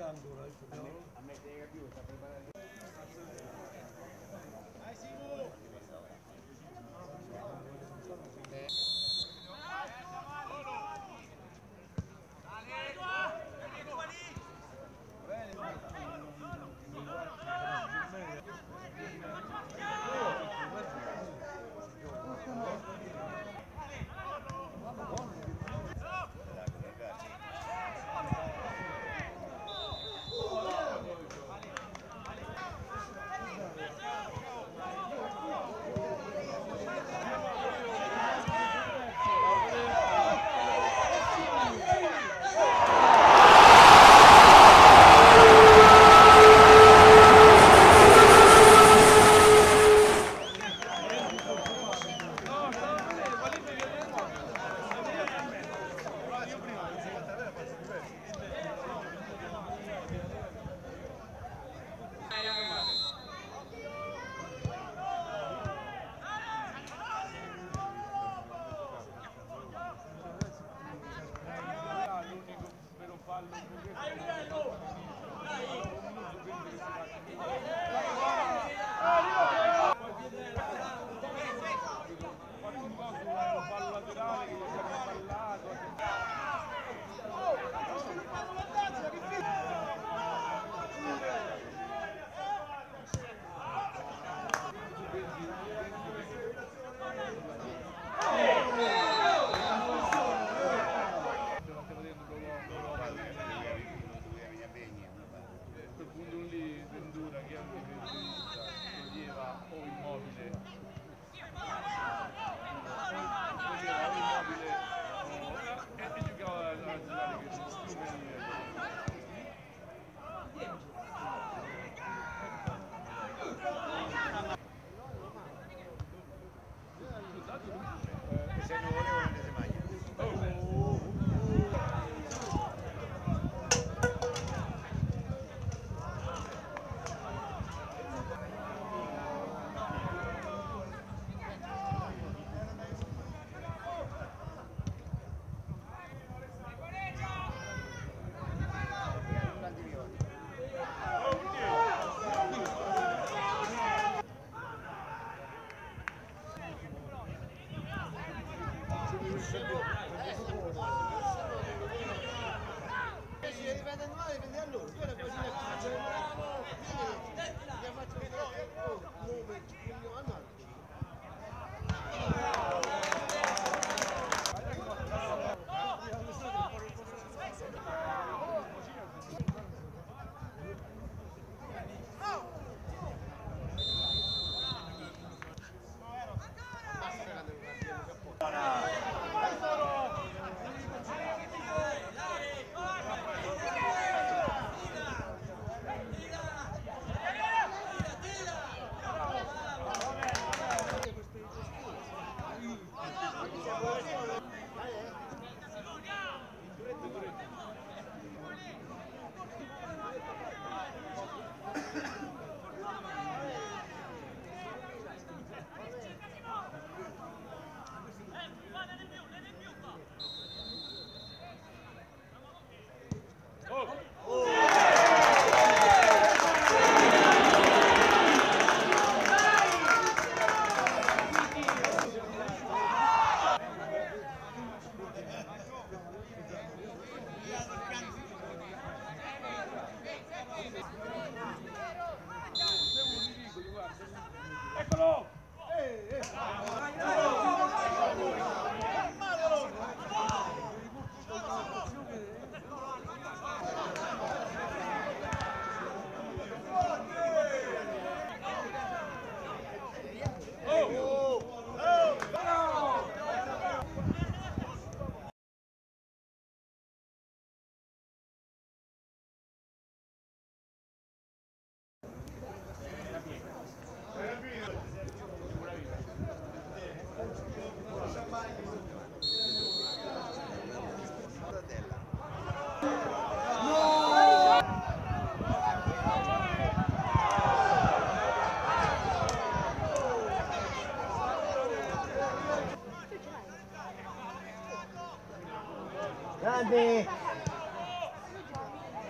Grande!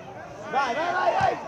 Vai, vai, vai, vai!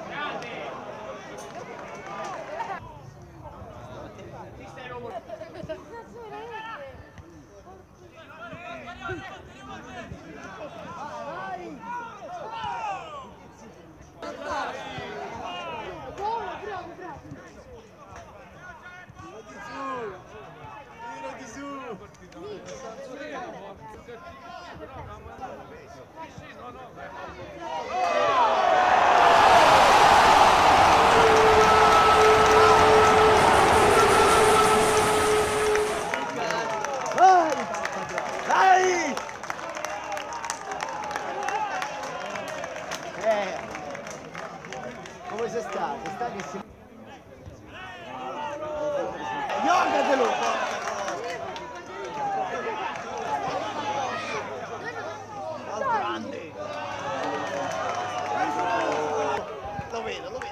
Come sei stato? Sta che si... Giogatelo! Grande! Lo vedo, lo vedo.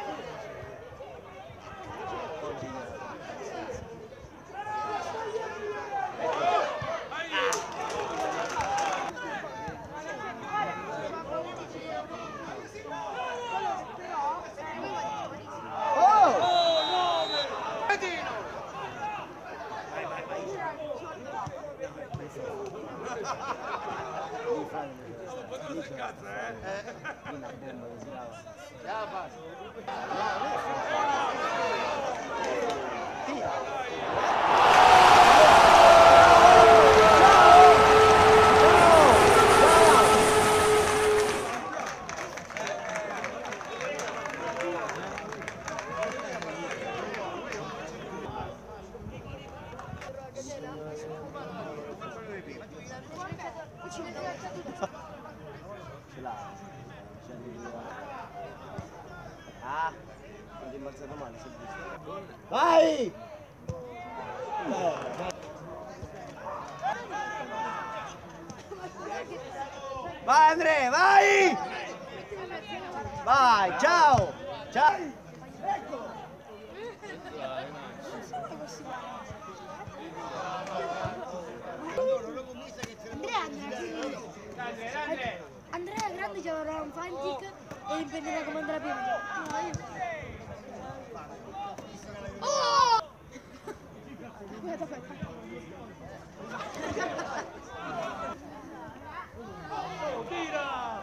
Ah, mi ha rimbalzato male, si è visto. Vai! Vai Andrea, vai! Vai, ciao! Ciao! Eccolo! Andrea grande c'aveva un fantic e impedeva come andare prima. No, io. Oh! Aspetta, aspetta. Tira!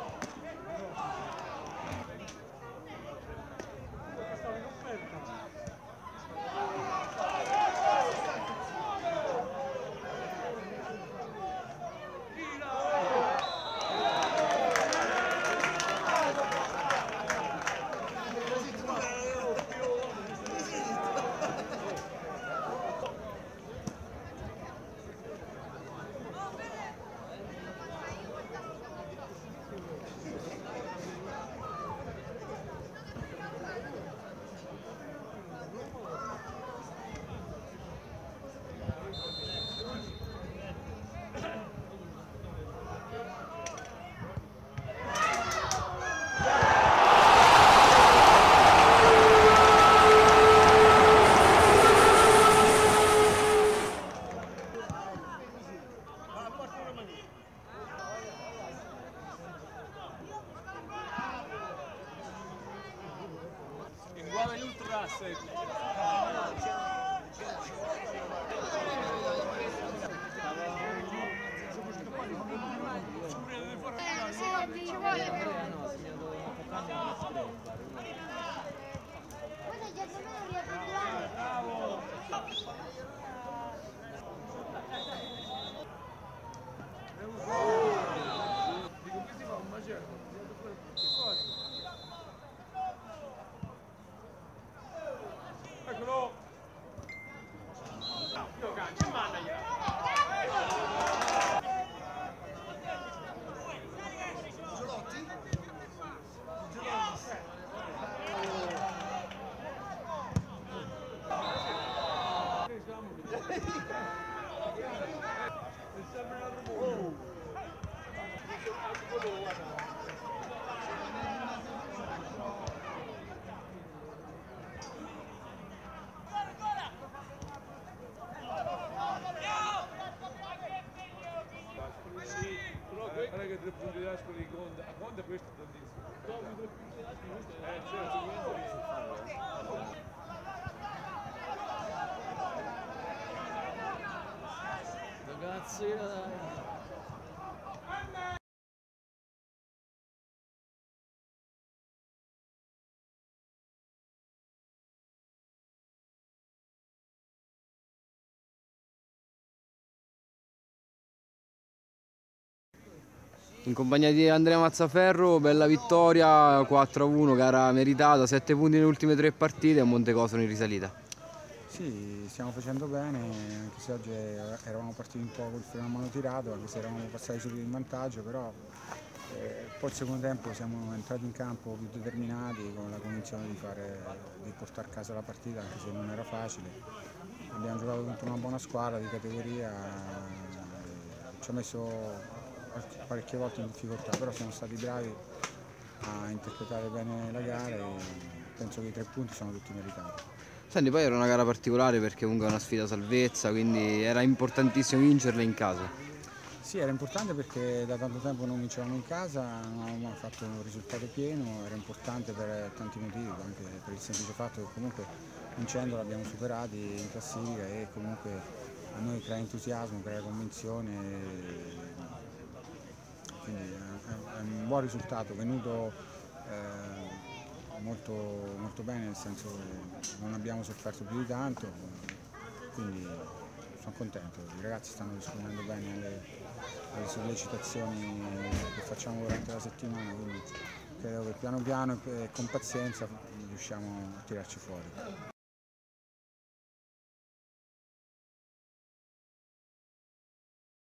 Muove l'ultrasset. Ci vuole però. Guarda, già per me non riapre. Bravo. Dico che si fa un macello. è che 3 punti di Ascoli conta, a conta questo è tantissimo. Dopo i 3 punti di Ascoli questo è certo. Ragazzi, dai. In compagnia di Andrea Mazzaferro, bella vittoria, 4-1, gara meritata, 7 punti nelle ultime 3 partite e un Montecoso in risalita. Sì, stiamo facendo bene, anche se oggi eravamo partiti un po' col freno a mano tirato, anche se eravamo passati subito in vantaggio, però poi il secondo tempo siamo entrati in campo più determinati, con la convinzione di portare a casa la partita, anche se non era facile. Abbiamo giocato contro una buona squadra di categoria, ci ha messo parecchie volte in difficoltà, però siamo stati bravi a interpretare bene la gara e penso che i 3 punti sono tutti meritati. Senti, poi era una gara particolare perché comunque è una sfida salvezza, quindi era importantissimo vincerla in casa. Sì, era importante perché da tanto tempo non vincevamo in casa, non avevamo mai fatto un risultato pieno, era importante per tanti motivi, anche per il semplice fatto che comunque vincendo l'abbiamo superati in classifica e comunque a noi crea entusiasmo, crea convinzione. Quindi è un buon risultato, venuto molto bene, nel senso che non abbiamo sofferto più di tanto, quindi sono contento. I ragazzi stanno rispondendo bene alle sollecitazioni che facciamo durante la settimana, quindi credo che piano piano e con pazienza riusciamo a tirarci fuori.